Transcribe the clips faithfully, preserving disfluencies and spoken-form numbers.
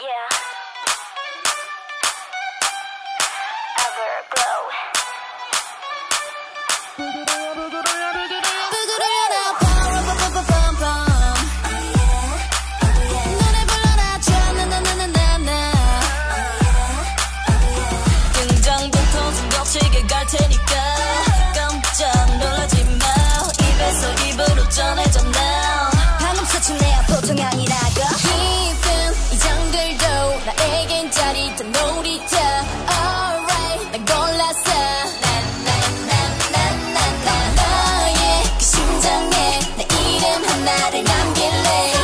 Yeah. Everglow. 등장부터 숨겨치게 갈 테니까 깜짝 놀라지 마. 입에서 입으로 전해져 now. 방금 스친 내야 보통이 아니라고. 깊은 이 장들도 나에겐 짜릿한 놀이터. Alright 난 골랐어. 너의 그 심장에 내 이름 하나를 남길래.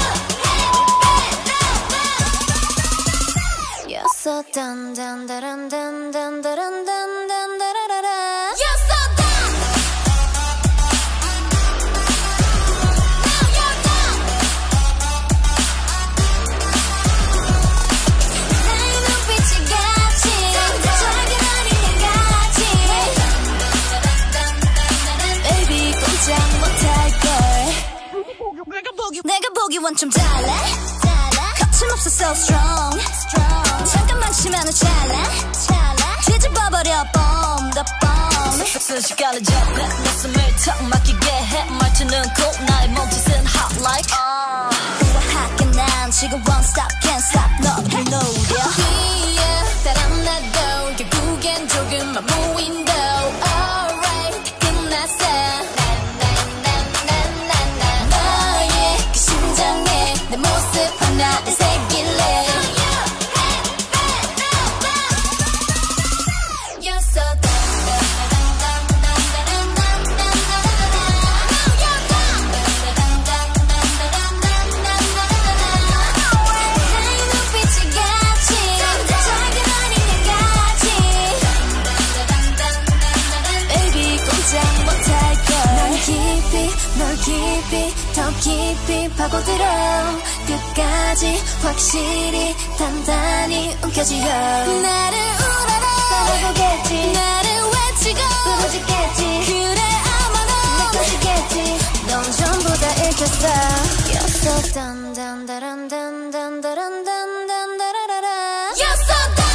You're so dun dun dun dun dun dun dun dun dun dun. You're so done. Now you're done. 나의 눈빛이 같이 작은 어린애 같이. Baby 꼼짝 못할걸. 내가 보기 내가 보기 원점 달라. 거침없어 so strong. 잠깐만 치면은 찰나 뒤집어버려 bomb the bomb. 순식간에 접해 내 숨을 턱 막히게 해. 말투는 cool 나의 몸짓은 hot like 우아하게 난 지금 won't stop can't stop 너를 노려. yeah 따라 나도 결국엔 조금만 무인도. alright 끝났어. 너의 그 심장에 내 모습 하나를 새길래. 널 깊이 더 깊이 파고들어. 끝까지 확실히 단단히 움켜쥐어. 나를 우러러 바라보겠지. 나를 외치고 부러지겠지. 그래 아마 넌 내 것이겠지. 넌 전부 다 읽혔어. You're so dun dun dun dun dun dun dun dun dun dun. You're so done.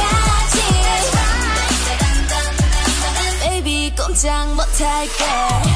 꼼짝 못할게.